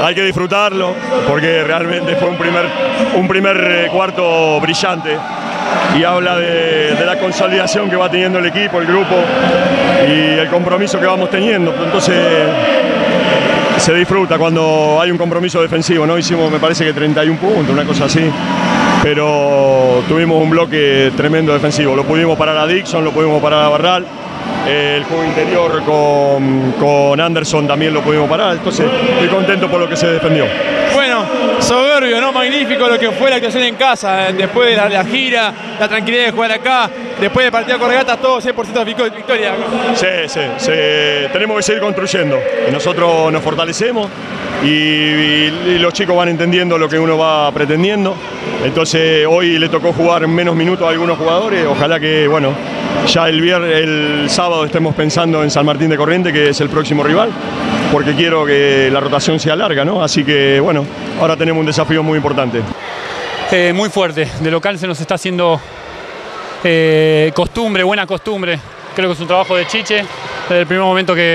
hay que disfrutarlo porque realmente fue un primer cuarto brillante y habla de la consolidación que va teniendo el equipo, el grupo y el compromiso que vamos teniendo. Entonces se disfruta cuando hay un compromiso defensivo, ¿no? Hicimos, me parece que 31 puntos, una cosa así, pero tuvimos un bloque tremendo defensivo. Lo pudimos parar a Dixon, lo pudimos parar a Barral. El juego interior con Anderson también lo pudimos parar, entonces estoy contento por lo que se defendió. Bueno, soberbio, ¿no? Magnífico lo que fue la actuación en casa, después de la gira, la tranquilidad de jugar acá, después del partido con Regatas, todo 100% victoria. Sí, tenemos que seguir construyendo, nosotros nos fortalecemos y los chicos van entendiendo lo que uno va pretendiendo, entonces hoy le tocó jugar menos minutos a algunos jugadores, ojalá que, bueno, ya el sábado estemos pensando en San Martín de Corrientes, que es el próximo rival, porque quiero que la rotación sea larga, ¿no? Así que, bueno, ahora tenemos un desafío muy importante. Muy fuerte, de local se nos está haciendo costumbre, buena costumbre. Creo que es un trabajo de Chiche, desde el primer momento que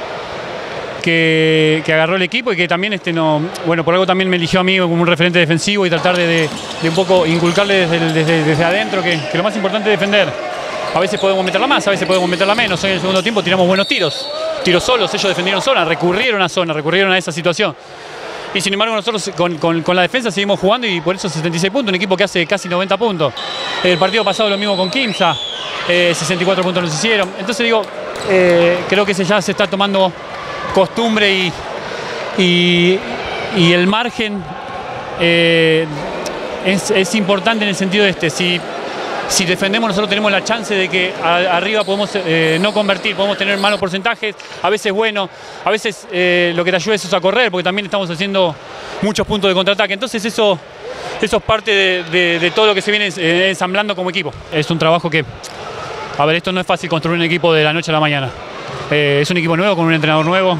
agarró el equipo y que también, bueno, por algo también me eligió a mí como un referente defensivo y tratar de un poco inculcarle desde adentro que lo más importante es defender. A veces podemos meterla más, a veces podemos meterla menos. Hoy en el segundo tiempo tiramos buenos tiros solos, ellos defendieron zona, recurrieron a esa situación. Y sin embargo nosotros con la defensa seguimos jugando y por eso 76 puntos, un equipo que hace casi 90 puntos. El partido pasado lo mismo con Quimsa, 64 puntos nos hicieron. Entonces digo, creo que ya se está tomando costumbre y el margen es importante en el sentido de si defendemos, nosotros tenemos la chance de que arriba podemos no convertir, podemos tener malos porcentajes, a veces bueno, a veces lo que te ayuda es a correr, porque también estamos haciendo muchos puntos de contraataque. Entonces eso es parte de todo lo que se viene ensamblando como equipo. Es un trabajo que, a ver, esto no es fácil construir un equipo de la noche a la mañana. Es un equipo nuevo, con un entrenador nuevo,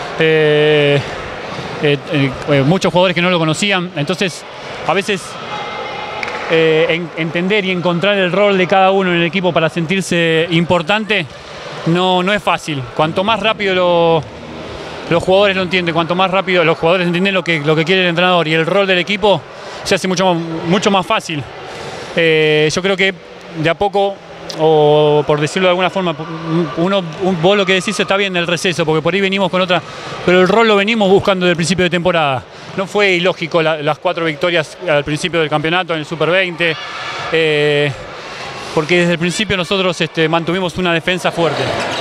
muchos jugadores que no lo conocían, entonces a veces entender y encontrar el rol de cada uno en el equipo para sentirse importante no es fácil. Cuanto más rápido los jugadores lo entienden, cuanto más rápido los jugadores entienden lo que quiere el entrenador y el rol del equipo, se hace mucho más fácil. Yo creo que de a poco, o por decirlo de alguna forma, vos lo que decís está bien el receso, porque por ahí venimos con otra, pero el rol lo venimos buscando desde el principio de temporada. No fue ilógico las 4 victorias al principio del campeonato en el Super 20, porque desde el principio nosotros mantuvimos una defensa fuerte.